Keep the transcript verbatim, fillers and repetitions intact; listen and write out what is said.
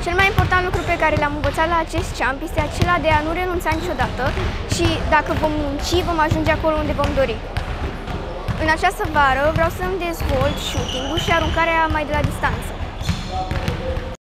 Cel mai important lucru pe care l-am învățat la acest camp este acela de a nu renunța niciodată și dacă vom munci, vom ajunge acolo unde vom dori. În această vară vreau să-mi dezvolt shooting-ul și aruncarea mai de la distanță.